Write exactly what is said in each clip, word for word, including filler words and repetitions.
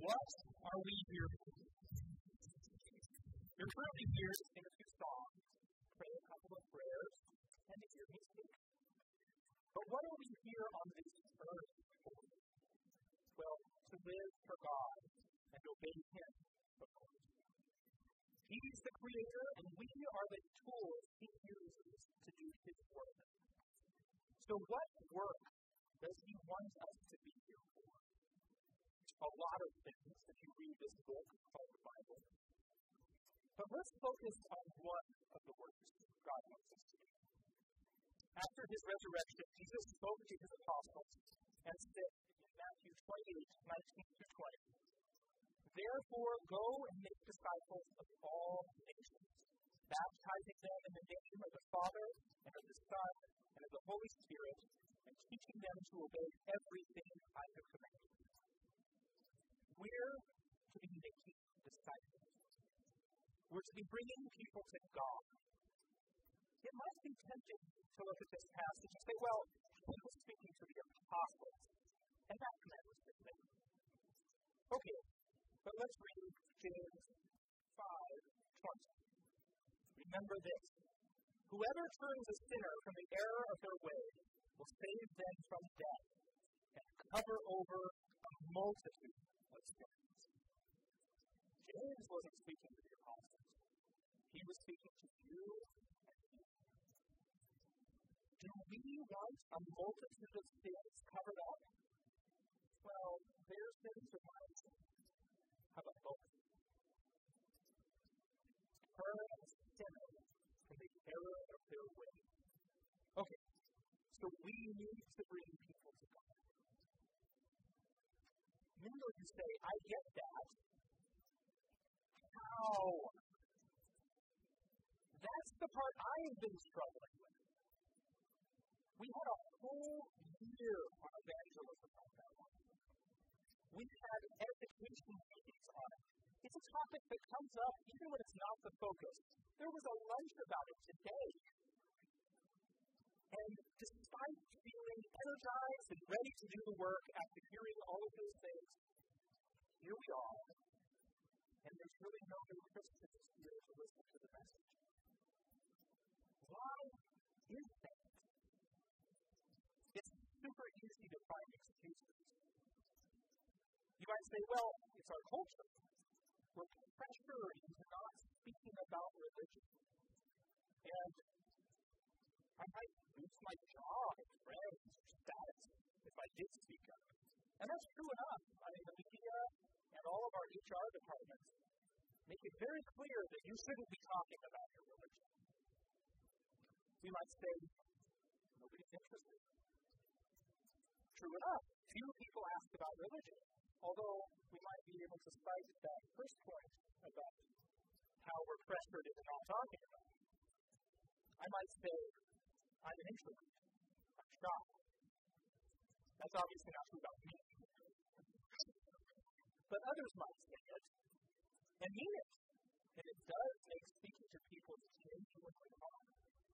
What are we here for? You're currently here to sing a few songs, pray a couple of prayers, and to hear me speak. But what are we here on this earth for? Well, to live for God and obey Him, of course. He's the Creator, and we are the tools He uses to do His work. So what work does He want us to be here for? A lot of things if you read this book called the Bible. But let's focus on one of the works God wants us to do. After His resurrection, Jesus spoke to His apostles and said in Matthew twenty-eight, nineteen through twenty, "Therefore go and make disciples of all nations, baptizing them in the name of the Father, and of the Son, and of the Holy Spirit, and teaching them to obey everything I have commanded you." We're to be making disciples. We're to be bringing people to God. It might be tempting to look at this passage and say, well, He was speaking to the apostles, and that command was given. Okay, but let's read James five twenty. Remember this: "Whoever turns a sinner from the error of their way will save them from death and cover over a multitude of sins." James wasn't speaking to the apostles. He was speaking to you and me. Do we want a multitude of sins covered up? Well, their sins are my sins. How about both? Turn a sinner from the error of their way. Okay, so we need to bring people to God. Maybe you say, I get that. How? That's the part I have been struggling with. We had a whole year on evangelism on that one. We had education meetings on it. It's a topic that comes up even when it's not the focus. There was a lunch about it today. And despite feeling energized and ready to do the work after hearing all of those things, here we are. And there's really no new Christians here to listen to the message. Why is that? It's super easy to find excuses. You might say, well, it's our culture. We're pressured into not speaking about religion. And I might lose my job and friends or status if I did speak up. And that's true enough. I mean, the media and all of our H R departments make it very clear that you shouldn't be talking about your religion. We might say, nobody's interested. True enough, few people ask about religion, although we might be able to cite that first point about how we're pressured into not talking about it. I might say, I'm an introvert. I'm shy. That's obviously not true about me. But others might say it, and mean it. And it does make speaking to people genuinely hard.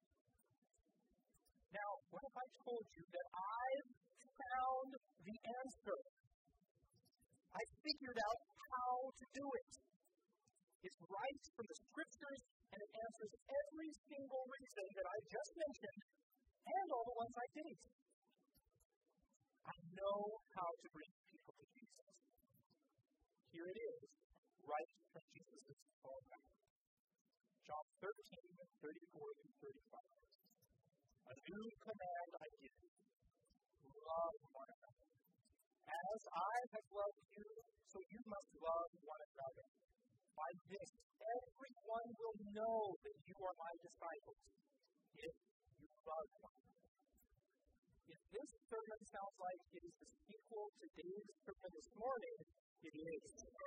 Now, what if I told you that I've found the answer? I figured out how to do it. It's right from the Scriptures, and it answers every single reason that I just mentioned, and all the ones I didn't. I know how to bring people to Jesus. Here it is, right from Jesus' own mouth. John thirteen, thirty-four through thirty-five. A new command I give you: love one another. As I have loved you, so you must love one another. By this, everyone will know that you are my disciples, if you love one another. If this sermon sounds like it is the sequel to Dave's sermon this morning, it is.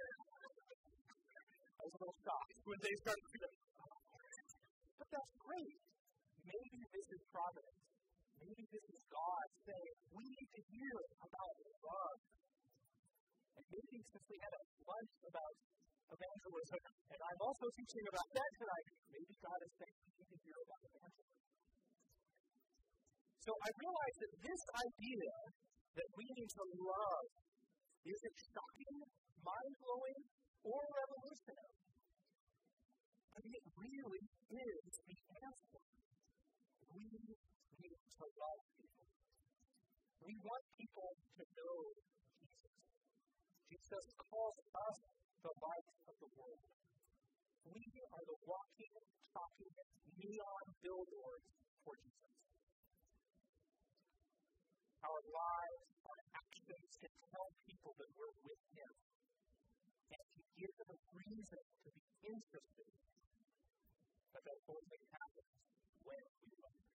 I was a little shocked when Dave started to do that. But that's great. Maybe this is providence. Maybe this is God saying, we need to hear about love. And maybe since we had a lunch about evangelism, and I'm also teaching about that tonight, maybe God is saying we need to hear about evangelism. So I realize that this idea that we need to love Is it shocking, mind-blowing, or revolutionary? But it really is the answer. We need to love people. We want people to know Jesus. Jesus calls us the light of the world. We are the walking, talking, neon billboards for Jesus. Our lives, our actions can tell people that we're with Him and to give them a reason to be interested. But that only happens when we love Him.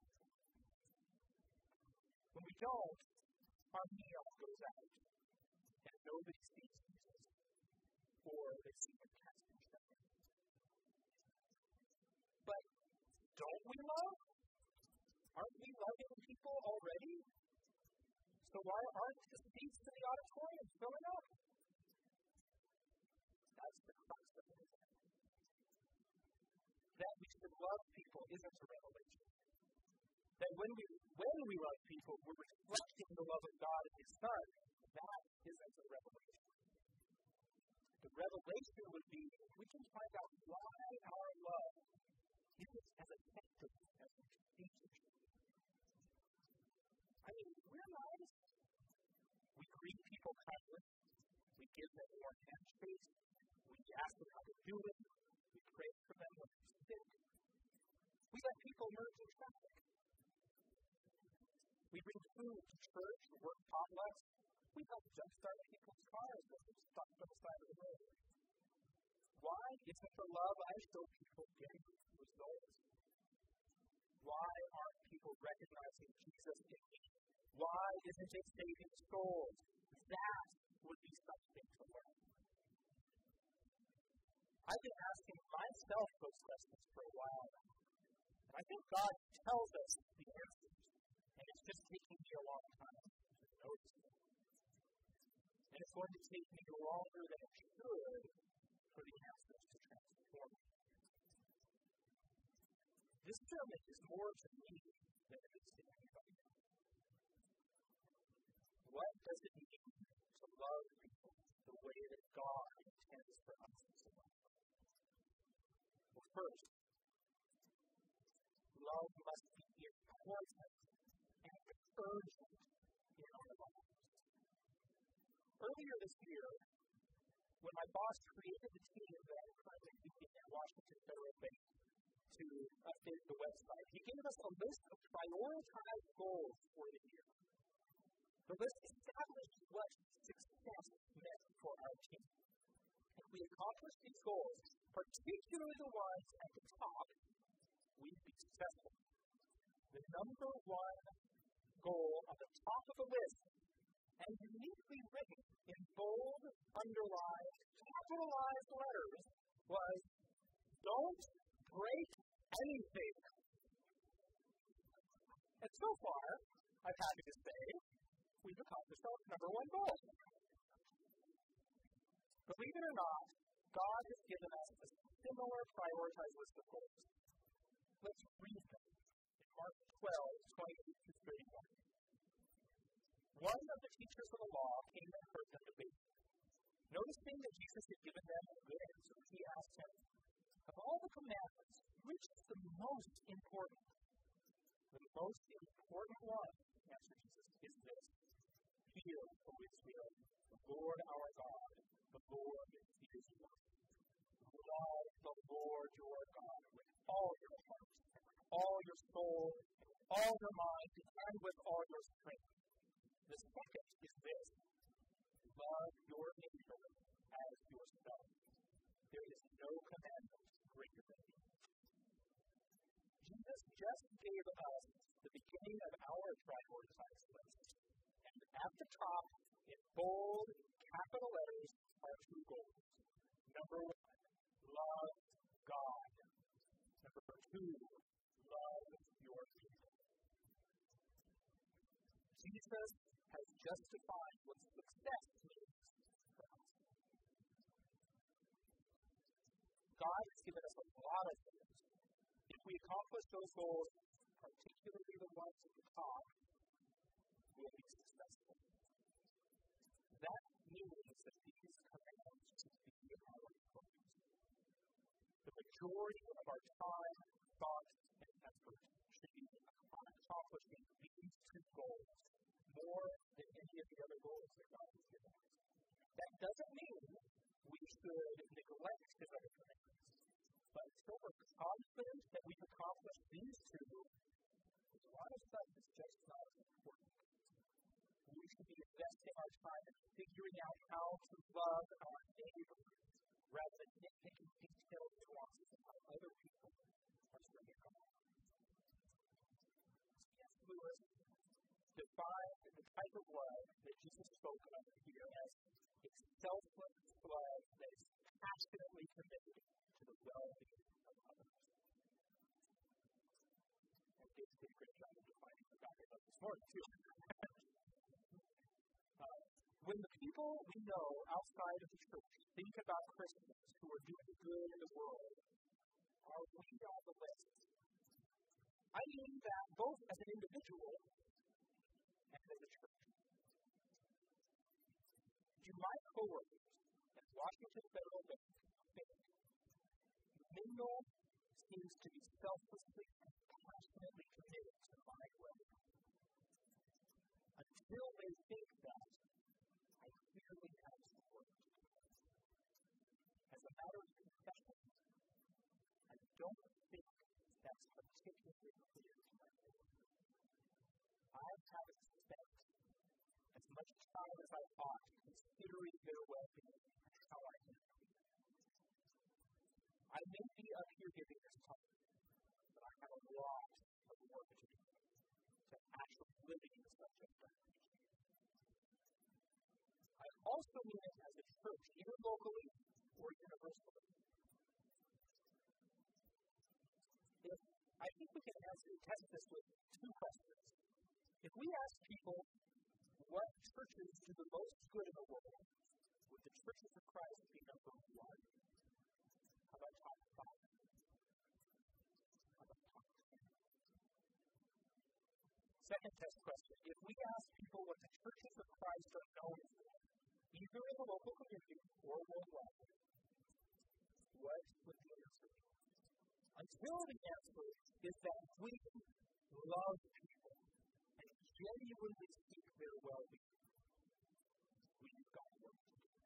When we don't, our neon goes out and nobody sees Jesus, or they see Him casting shadows. But don't we love? Aren't we loving people already? So why aren't the seats in the auditorium filling up? That's the crux of it. That we should love people isn't a revelation. That when we when we love people, we're reflecting the love of God and His Son. That isn't a revelation. The revelation would be if we can find out why our love isn't as effective as we think it should be. I mean, we're nice. We greet people kindly. We give them warm handshakes. We ask them how they're doing. We pray for them when they're sick. We let people merge in traffic. We bring food to church or work potlucks. We help jumpstart people's cars when they're stuck on the side of the road. Why isn't the love I show people getting results? Why aren't people recognizing Jesus in me? Why isn't it saving souls? That would be something to learn. I've been asking myself those questions for a while now. And I think God tells us the answers. And it's just taking me a long time to notice them. And it's going to take me longer than it should for the answers to transform me. This sermon is more to me than it is to anybody else. What does it mean to love people the way that God intends for us to love them? Well, first, love must be important and urgent in our lives. Earlier this year, when my boss created the team that I'm currently leading at Washington Federal Bank to update the website, he gave us a list of prioritized goals for the year. The list established what success meant for our team. If we accomplished these goals, particularly the ones at the top, we'd be successful. The number one goal on the top of the list, and uniquely written in bold, underlined, capitalized letters, was don't break anything. And so far, I'm happy to say, we've accomplished our number one goal. Believe it or not, God has given us a similar prioritized list of goals. Let's read them in Mark twelve, twenty-eight through thirty-one. One of the teachers of the law came and heard them debate. Noticing that Jesus had given them a good answer, he asked him, of all the commandments, which is the most important? The most important one, answered Jesus, is this. Hear, O Israel, the Lord our God, the Lord is one. Love the Lord your God with all your heart, and with all your soul, and with all your mind, and with all your strength. The second is this. Love your neighbor as yourself. There is no commandment greater than these. Jesus just gave us the beginning of our prioritized list. And at the top, in bold, capital letters, are two goals. Number one, love God. Number two, love your neighbor. Jesus has justified what success means for us. God has given us a lot of things. If we accomplish those goals, particularly the ones at the top, we'll be successful. That means majority of our time, thoughts, and effort should be on accomplishing these two goals more than any of the other goals that God has given us. That doesn't mean we should neglect His other commands. But until we're confident that we've accomplished these two, there's a lot of stuff that's just not as important. We should be investing our time in figuring out how to love our neighbor rather than nitpicking detailed nuances of how other people are serving God. C S Lewis defined the type of love that Jesus spoke of here as a selfless love that is passionately committed to the well-being of others. And David did a great job of defining the back of this morning, too. uh, when the people we know outside of the church think about Christians who are doing good in the world, are we on the list? I mean that both as an individual and as a church. Do my coworkers at Washington Federal Bank think Mingle seems to be selflessly and passionately committed to my well-being? Until they think that, I clearly have some work to do. As a matter of confession, I don't think that's particularly clear to my coworkers. I haven't spent as much time as I ought considering their well-being and how I can help them. I may be up here giving this talk, but I have a lot of work to do to actually living in the subject of Christianity. I also mean it as a church, either locally or universally. If I think we can answer test this with two questions. If we ask people what churches do the most good in the world, would the churches of Christ be number one? How about top five? How about top ten? Second test question. If we ask people what the churches of Christ are known for, either in the local community or worldwide, what would the answer be? Until the answer is that we love people and genuinely seek their well-being, we've got work to do.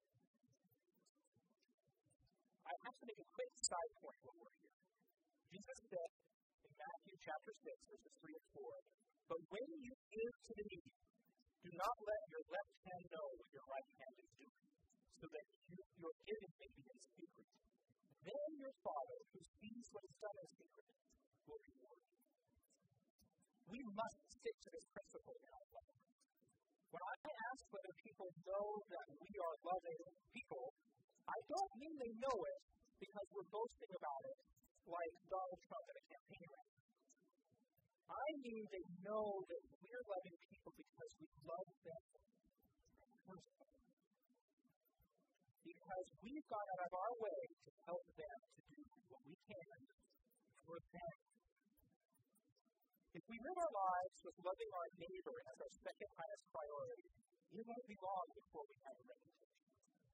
I have to make a quick side point while we're here. Jesus said in Matthew chapter six, verses three and four, "But when you give to the needy, do not let your left hand know what your right hand is doing, so that you, your giving may be in secret. Then your Father, who sees what is done in secret, will reward you." We must stick to this principle in our life. When I ask whether people know that we are loving people, I don't mean they know it because we're boasting about it like Donald Trump at a campaign rally. I mean they know that we're loving people because we love them personally. Because we've gone out of our way to help them to do what we can for them. If we live our lives with loving our neighbor as our second highest priority, it won't be long before we have a reputation.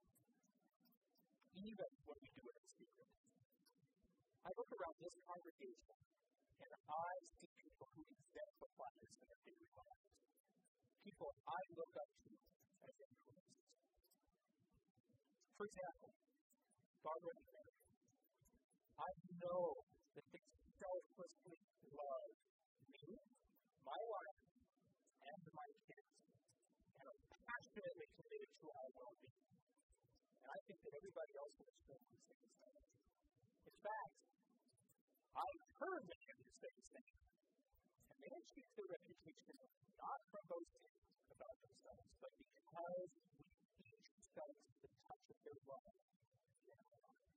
Even when we do it in secret. I look around this congregation and I see people who exemplify this in their daily lives. People I look up to as influences. For example, Barbara and Mary. I know that they selflessly love me, my wife, and my kids, and are passionately committed to our well-being. And I think that everybody else in this room would say the same. In fact, I've heard many of you say the same. And they achieve their reputation not from boasting about themselves, but because we each felt the touch of their love in our lives.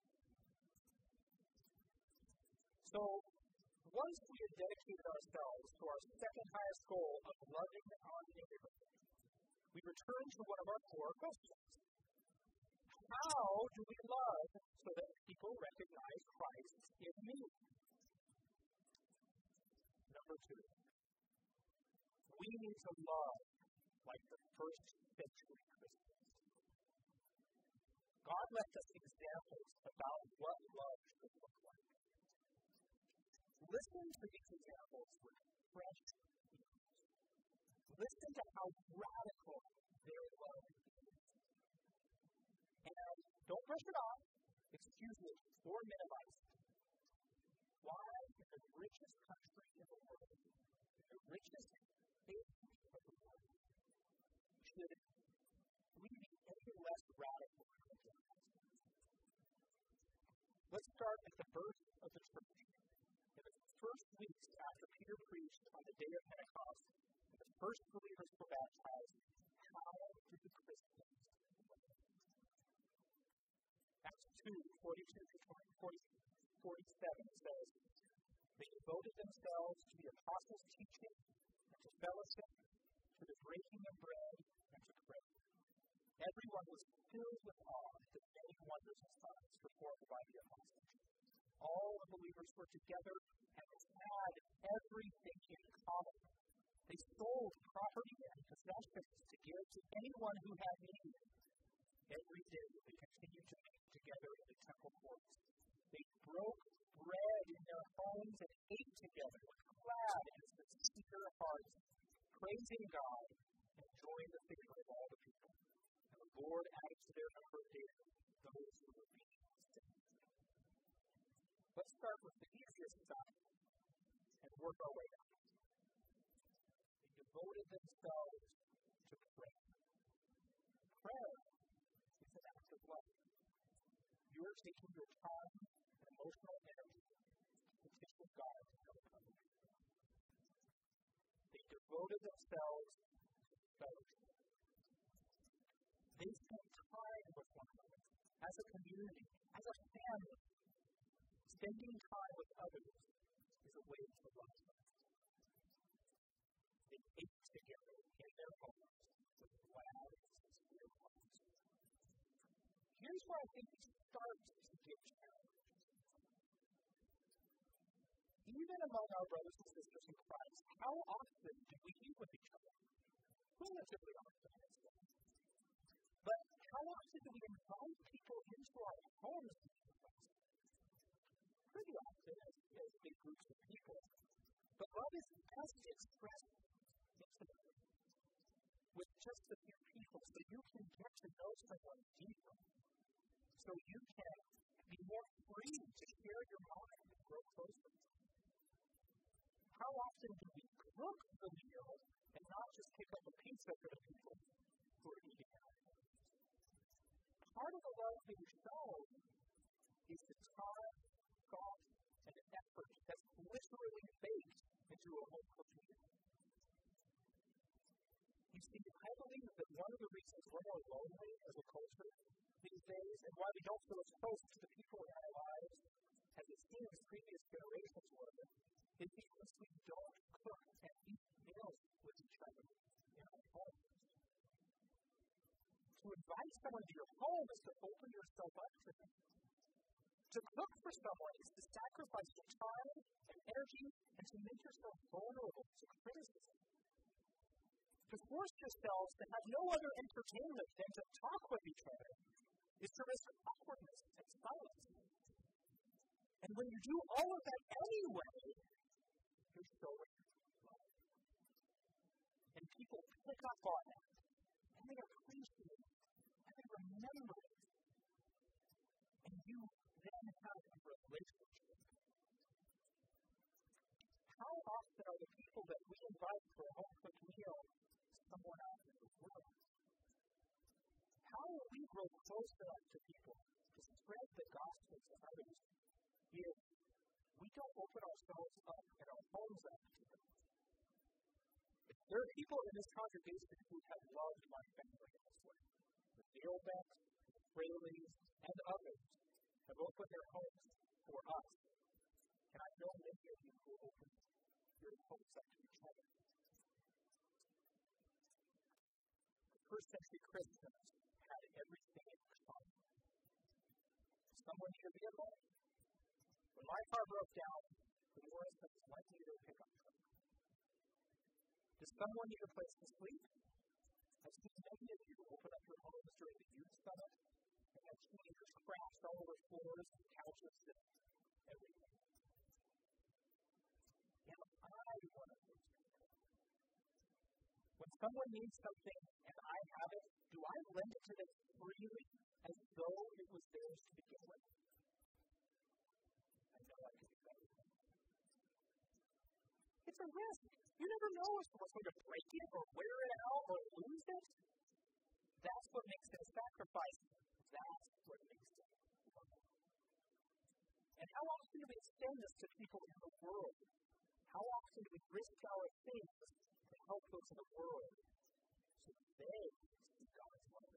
So, once we have dedicated ourselves to our second highest goal of loving our neighbor, we return to one of our core questions. How do we love so that people recognize Christ in me? Number two, we need to love like the first century Christians. God left us examples about what love should look like. Listen to these examples with fresh ears. Listen to how radical their love is. And don't brush it off, excuse it, or minimize it. Why, in the richest country in the world, in the richest state of the world, should we be any less radical? Let's start at the birth of the church. In the first weeks after Peter preached on the day of Pentecost, and the first believers were baptized, how did the Christians live? Acts two, forty-two through forty-seven says, they devoted themselves to the apostles' teaching, and to fellowship, to the breaking of bread, and to prayer. Everyone was filled with awe at the many wonders and signs performed by the apostles. All the believers were together and had everything in common. They sold property and possessions to give to anyone who had need. Every day they continued to meet together in the temple courts. They broke bread in their homes and ate together with glad and sincere hearts, praising God and enjoying the favor of all the people. And the Lord added to their number daily those who were being saved. Let's start with the easiest side and work our way up. They devoted themselves to prayer. Prayer is an act of love. You are taking your time and emotional energy to petition God to help others. They devoted themselves to fellowship. They spent time with one another as a community, as a family. Spending time with others is a way to love them. They ate together in their homes with glad and sincere hearts. Here's where I think it starts to get challenging. Even among our brothers and sisters in Christ, how often do we eat with each other? Relatively often, I'd say. But how often do we invite people into our homes to eat with us? Pretty often as, as big groups of people. But love is best expressed intimately with just a few people so you can get to know someone deeper. So you can be more free to share your mind and grow closer. How often do we cook the meal and not just pick up a pizza for the people who are eating at our homes? Part of the love that we show is the time, thought, and effort that's literally baked into a home cooked meal. You see, I believe that one of the reasons we're more lonely as a culture these days, and why we don't feel as close to the people in our lives as it seems previous generations were, is because we don't cook and eat meals with each other in our homes. To invite someone to your home is to open yourself up to them. To cook for someone is to sacrifice your time and energy and to make yourself vulnerable to criticism. To force yourselves to have no other entertainment than to talk with each other is to risk awkwardness and silence. And when you do all of that anyway, you're showing love. And people pick up on it, and they appreciate it, and they remember it. And you then have a relationship. How often are the people that we invite for a home-cooked meal someone else in the world? How will we grow close enough to people to spread the gospel to others if we don't open ourselves up and our homes up to them? There are people in this congregation who have loved my family in this way. The Dalebecs, the Fraleys, and others have opened their homes for us. And I know many of you who open your homes up to each other. The first century Christians had everything in common. Someone needed a vehicle. When my car broke down, the Morrison was likely to pick up truck. Does someone need a place to sleep? I've seen many of you open up your homes during the youth summit and and teenagers crashed all over floors and couches and everything. Am I one of those people? When someone needs something and I have it, do I lend it to them freely as though it was theirs to begin with? I know I can do better. It's a risk. You never know if someone's going to break it or wear it out or lose it. That's what makes it a sacrifice. That's what makes it love. And how often do we extend this to people in the world? How often do we risk our things to help those in the world so they see God's love?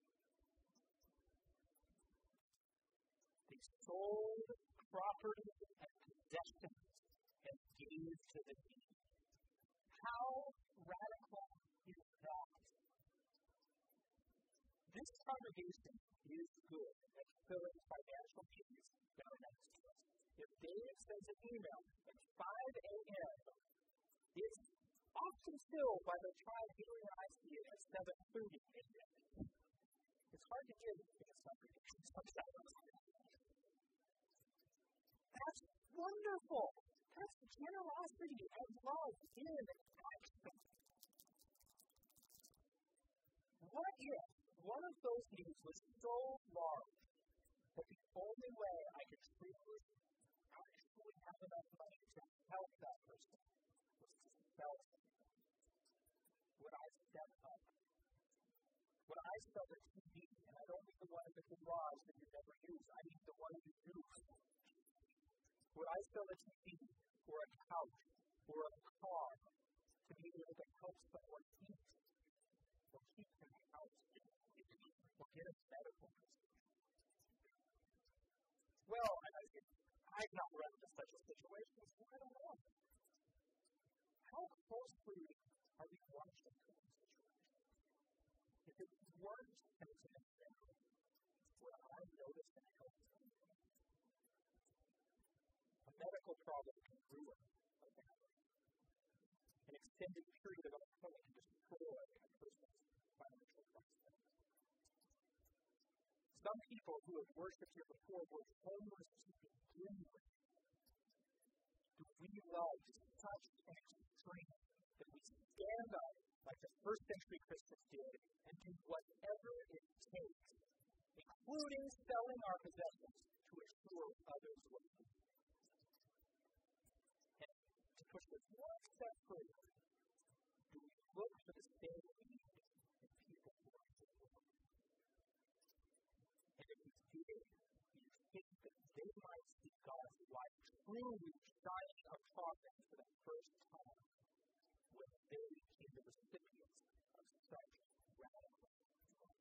They sold property and possessions and gave to the needy. How radical is that? This congregation is good at filling financial needs that are next to us. If Dave sends an email at five a.m., it's often filled by the time he or I see it at seven thirty a.m. It's hard to give in this congregation sometimes. That's wonderful. That's generosity and love in action. What if one of those needs was so large that the only way I could truly, actually have enough money to help that person was to sell it? Would I step up? Would I sell the T V? And I don't mean the one in the garage that you never use. I mean the one you use. Would I sell a T V or a couch or a car to be able to help someone eat or keep their house or get a medical procedure? Well, I, I, I've not run into such a situation, so I don't know. How closely are we watching for these situations? If it weren't intimate, would I notice and help them? A medical problem can ruin a family. An extended period of unemployment can destroy a person's financial prospects. Some people who have worshipped here before were homeless to begin with. Do we love such an extreme that we stand up like the first century Christians did and do whatever it takes, including selling our possessions, to assure others what we need? And to push this one step further, do we look for the same need in people who are in the world? And if we do, do you think that they might see God's light truly shining upon them for the first time when they became the recipients of such radical love?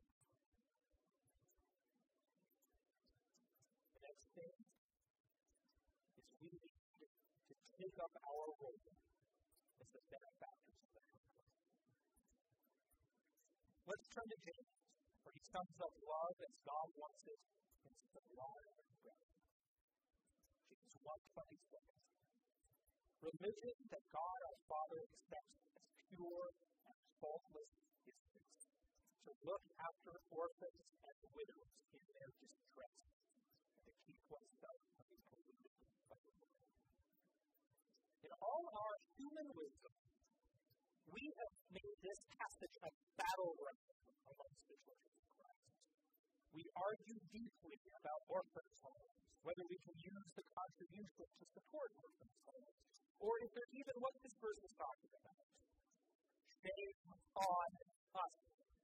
The next thing is we need to take up our role as the benefactors of the gospel. Let's turn to James, where he sums up love as God wants it in sublime breath. James one twenty-six. Religion that God our Father accepts as pure and faultless is this: to look after orphans and widows in their distress, and to keep oneself from being polluted by the world. In all our human wisdom, we have made this passage a battleground amongst the churches of Christ. We argue deeply about orphans' homes, whether we can use the contribution to support orphans' homes, or if they're even what this verse is talking about. Shame on us.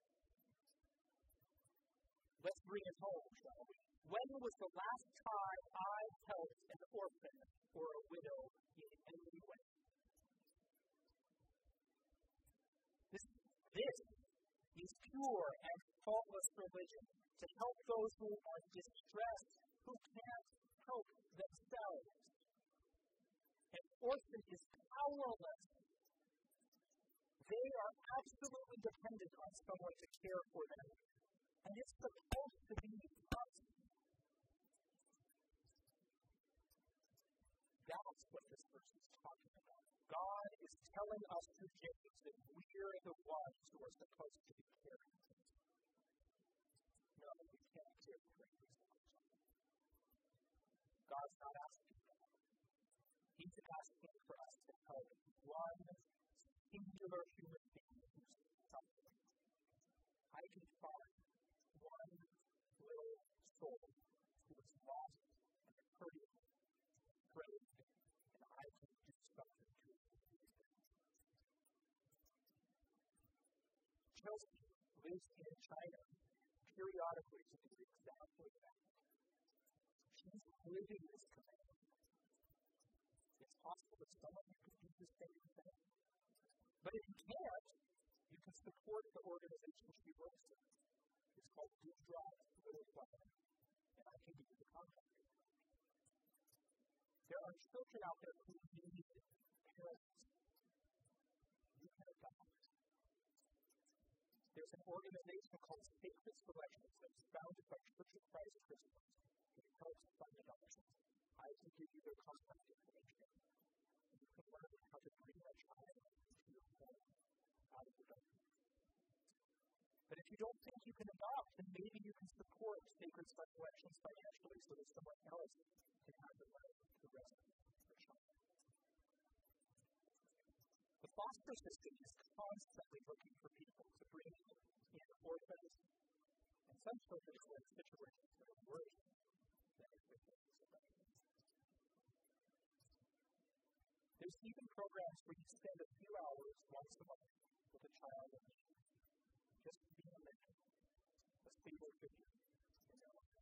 Let's bring it home, shall we? When was the last time I helped an orphan or a widow in any way? This, this is pure and faultless religion, to help those who are distressed, who can't help themselves. An orphan is powerless. They are absolutely dependent on someone to care for them. And it's supposed to be us. That's what this verse is talking about. God is telling us through James that we're the ones who are supposed to be caring for them. No, we can't care for asking for us to help one singular human being who's suffering. I can find one little soul who is lost and hurting and afraid, and I can do something to it. Chelsea lives in China. Periodically to do exactly that. She's living this command. It's possible that someone could do the same thing. But if you can't, you can support the organization she works in. It's called Good Drive, Little Fire, and I can give you the contact. There are children out there who need parents. You can adopt. There's an organization called Sacred Selections that was founded by Church of Christ Christians that helps fund adoptions. I can give you their contact information, and you can learn how to bring that child to your home out of adoption. But if you don't think you can adopt, then maybe you can support Sacred Selections financially so that someone else can have the right to rescue their child. The foster system is constantly looking for people to bring in orphans, and some children are in situations that are worse than if they were adopted. There's even programs where you spend a few hours once a month with a child in need, just being a mentor, a stable figure in their life.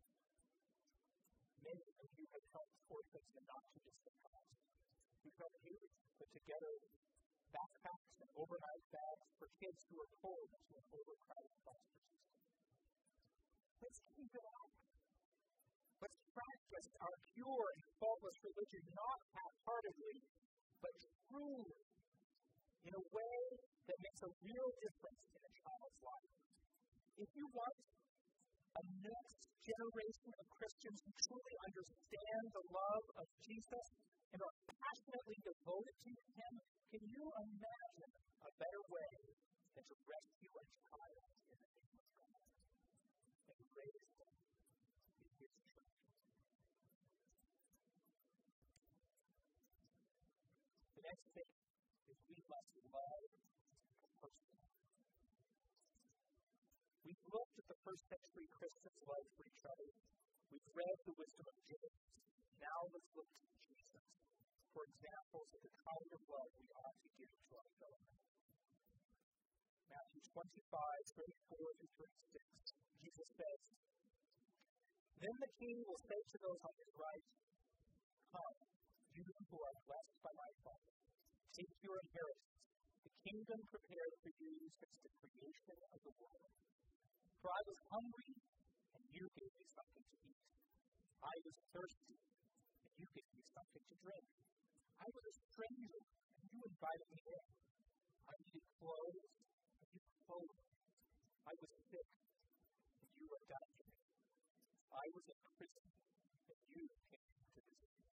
Many of you have helped orphans in not too distant past. We've helped you put together backpacks and overnight bags for kids who are cold into an overcrowded foster system. Let's keep it up. Let's practice our pure and faultless religion not half-heartedly, but truly, in a way that makes a real difference in a child's life. If you want a next generation of Christians who truly understand the love of Jesus and are passionately devoted to Him, can you imagine a better way than to rescue a child in the name of God and raise them in His church? The next thing is we must love personally. We've looked at the first century Christians' love for each other. We've read the wisdom of James. Now let's look to Jesus for examples of the kind of love we ought to give to our fellow men. Matthew twenty-five, thirty-four through thirty-six. Jesus says, "Then the king will say to those on his right, 'Come, you who are blessed by my Father, take your inheritance, the kingdom prepared for you since the creation of the world. For I was hungry, and you gave me something to eat. I was thirsty, and you gave me something to drink. I was a stranger, and you invited me in. I needed clothes, and you clothed me. I was sick, and you adopted me. I was in prison, and you came to visit me.'"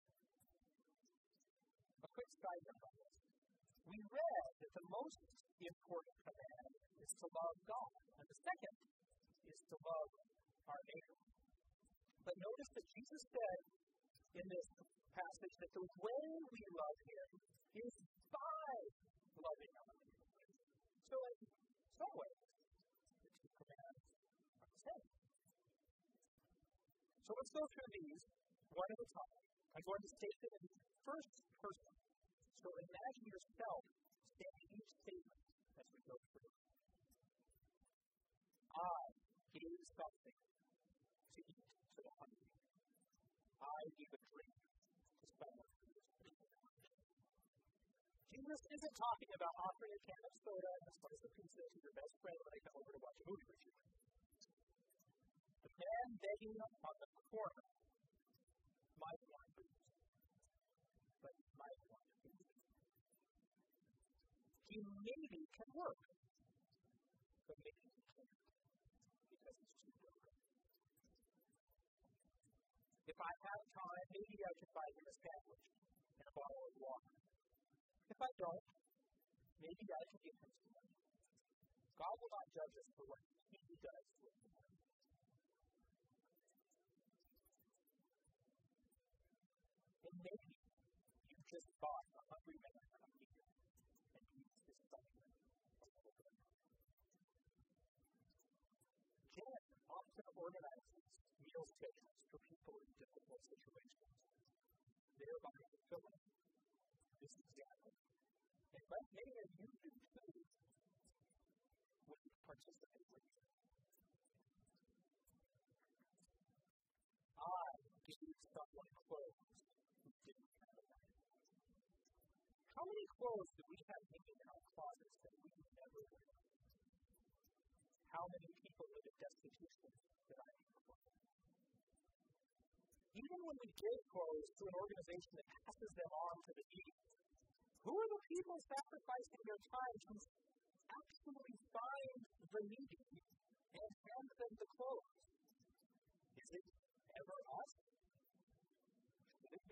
A quick side note on this. We read that the most important command is to love God, and the second is to love our neighbor. But notice that Jesus said in this passage that the way we love Him is by loving our neighbor. So in some ways, the two commands are the same. So let's go through these one at a time. I'm going to state them in first person. So imagine yourself saying each statement as we go through. I gave something to eat to the hungry. I gave a drink to someone who was thirsty. Jesus isn't talking about offering a can of soda and a slice of pizza to your best friend when they come over to watch a movie with you. The man begging on the corner might want booze, but he might want food. He maybe can work, but maybe he can't because it's too broken. If I have time, maybe I can buy him a sandwich and a bottle of water. If I don't, maybe I can give him some money. God will not judge us for what He does with the money. And maybe you just organizes meal schedules for people in difficult situations, thereby fulfilling this example. And like many of you do too, when you participate with you. I gave someone clothes who didn't have it. How many clothes do we have hanging in our closets that we never wear? How many people live in destitution that I need clothes? Even when we give clothes to an organization that passes them on to the needy, who are the people sacrificing their time to actually find the needy and hand them the clothes? Is it ever us? Should it be?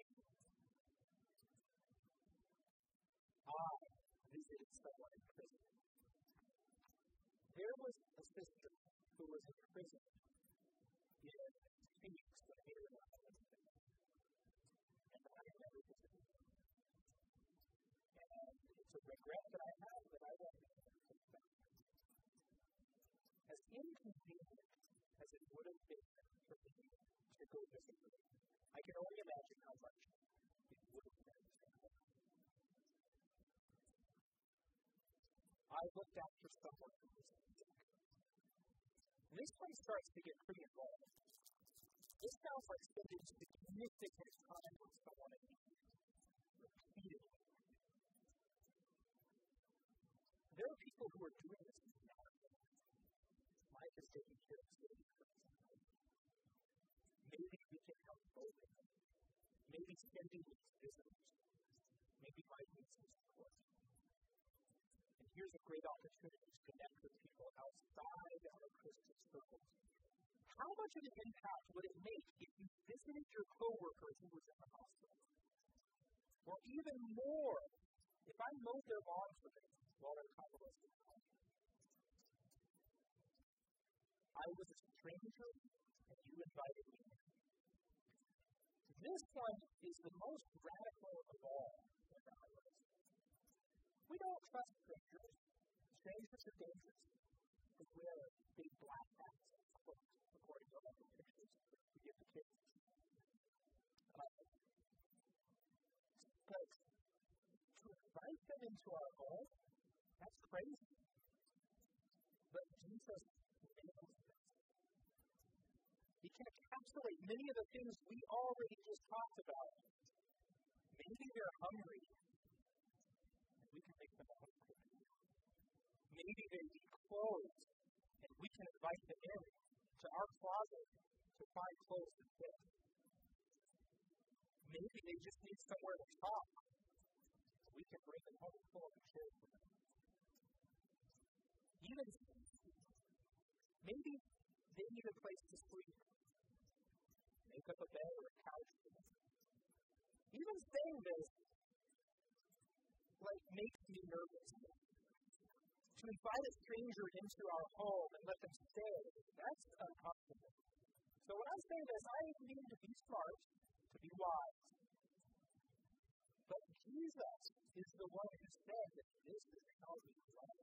I visited someone in prison. There was a sister who was in prison in Phoenix, the area I lived in. And I never visited her. And it's a regret that I have that I won't be able to take back. As inconvenient as it would have been for me to go visit her, I can only imagine how much it would have been for her. I looked after someone who was sick. And this one starts to get pretty involved. This sounds like spending significant time with someone in need, repeatedly. There are people who are doing this now. Mike is taking care of city person. Maybe we can help both of them. Maybe spending with visitors. Maybe Mike needs some support. And here's a great opportunity to connect with people outside our Christian circles. How much of an impact would it make if you visited your coworker who was in the hospital? Or even more, if I mowed their lawn for them while they're convalescing. I was a stranger, and you invited me. This one is the most radical of all in our list. We don't trust strangers. Strangers are dangerous. They wear big black hats and cloaks, according to all the pictures we give the kids. Uh, but to invite them into our home, that's crazy. But Jesus enables this. He can encapsulate many of the things we already just talked about. Maybe they're hungry, and we can make them a home cooked meal. Maybe they need clothes, and we can invite them in to our closet to find clothes that fit. Maybe they just need somewhere to talk, and we can bring them home full of a chair for them. Even maybe they need a place to sleep. Make up a bed or a couch for them. Even saying this, like, makes me nervous. To invite a stranger into our home and let them stay, that's uncomfortable. So when I say this, I mean to be smart, to be wise. But Jesus is the one who said that this is how we love.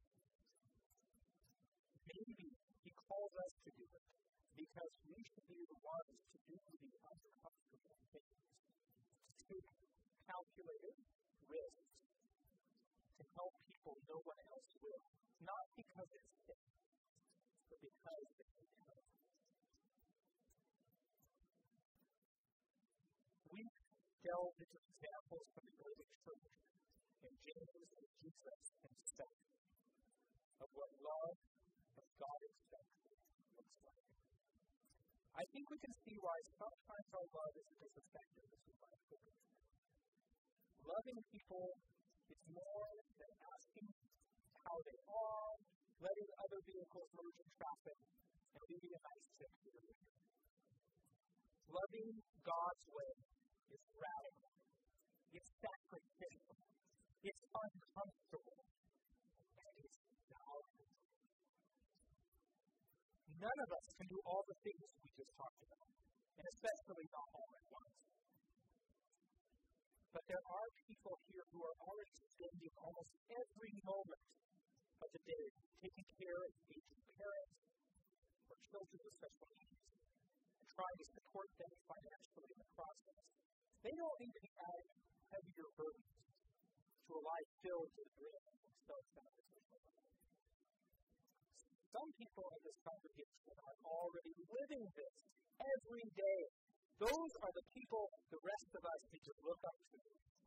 Maybe he calls us to do it because we should be the ones to do the uncomfortable things, to take calculated risks, to help people no one else will, not because it's safe, but because they need help. We delved into examples from the early church in James and Jesus himself of what love of God expects looks like. I think we can see why sometimes our love isn't as effective as we might hope. Loving people is more than asking how they are, letting other vehicles merge in traffic, and leaving a nice tip for your leader. Loving God's way is radical. It's sacrificial. It's uncomfortable. And it's valuable. None of us can do all the things we just talked about, and especially not all at once. But there are people here who are already spending almost every moment of the day taking care of aging parents, or children with special needs and trying to support them financially in the process. They don't need to be adding heavier burdens to a life filled to the brim with self-sacrificial love. Some people in this congregation are already living this every day. Those are the people the rest of us need to look up to.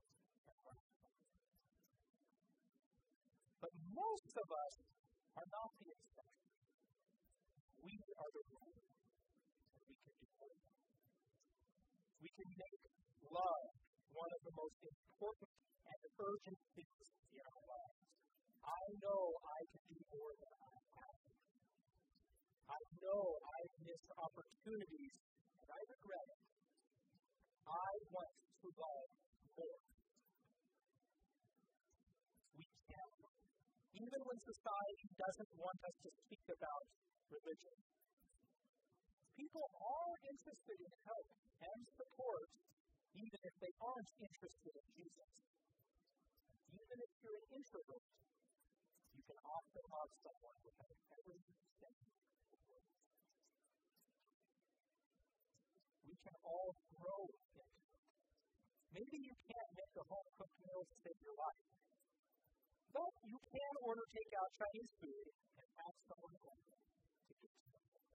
But most of us are not the exception. We are the rule, and we can do more. We can make love one of the most important and urgent things in our lives. I know I can do more than I have. I know I've missed opportunities, and I regret it. I want to love more. We can. Even when society doesn't want us to speak about religion. People are interested in help and support, even if they aren't interested in Jesus. Even if you're an introvert, you can often love someone without ever saying a word. We can all grow into it. Maybe you can't make a home-cooked meal to save your life. But you can order takeout Chinese food and ask someone over to get to know you.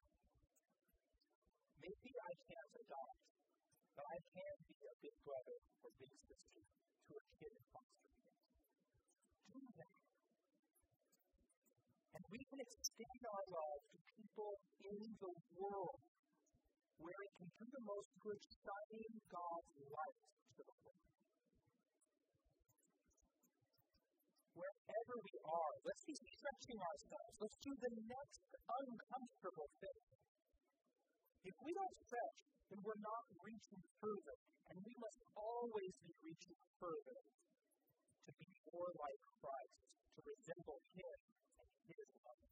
Maybe I can't adopt, but I can be a big brother or big sister to a kid in foster care. Do that. And we can extend our love to people in the world where it can do the most good shining God's light to the world. Wherever we are, let's be stretching ourselves. Let's do the next uncomfortable thing. If we don't stretch, then we're not reaching further. And we must always be reaching further to be more like Christ, to resemble Him and His love.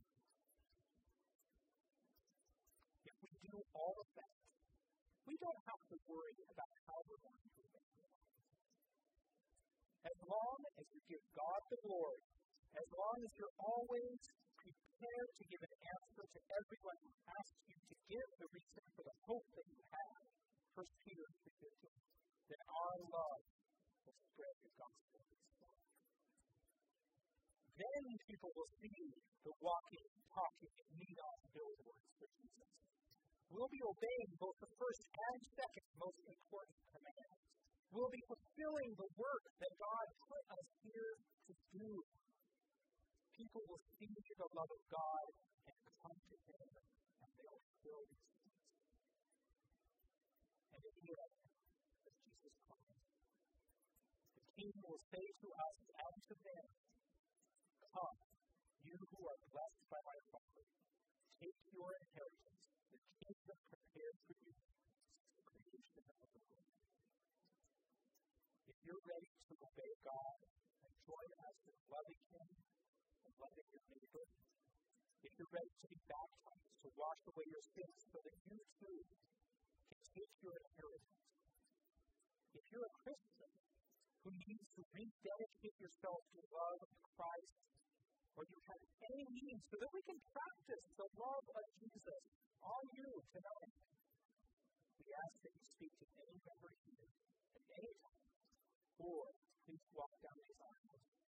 If we do all of that, we don't have to worry about how we're going to make it. As long as you give God the glory, as long as you're always prepared to give an answer to everyone who asks you to give the reason for the hope that you have, First Peter three fifteen, then our love will spread the gospel of His love. Then people will see the walking, talking, neon billboards for Jesus. We'll be obeying both the first and second most important commands. We'll be fulfilling the work that God put us here to do. People will see the love of God and come to Him, and they'll fill these things. And at the end, as Jesus promised, the King will say to us and to them, "Come, you who are blessed by my Father, take your inheritance, the kingdom prepared for you since the creation of the world." If you're ready to obey God and join us in loving Him and loving your neighbor, if you're ready to be baptized to wash away your sins so that you too can take your inheritance, if you're a Christian who needs to rededicate yourself to love of Christ, or you have any needs so that we can practice the love of Jesus on you tonight, we ask that you speak to any member here at any time, or please walk down these aisles